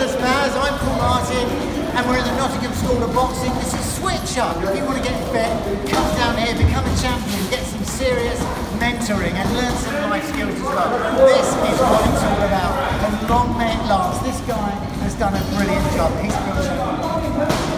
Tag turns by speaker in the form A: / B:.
A: Marcellus Baz, I'm Martin, and we're in the Nottingham School of Boxing. This is Switch Up. If you want to get fit, come down here, become a champion, get some serious mentoring and learn some life skills as well. This is what it's all about, and long may it last. This guy has done a brilliant job. He's brilliant.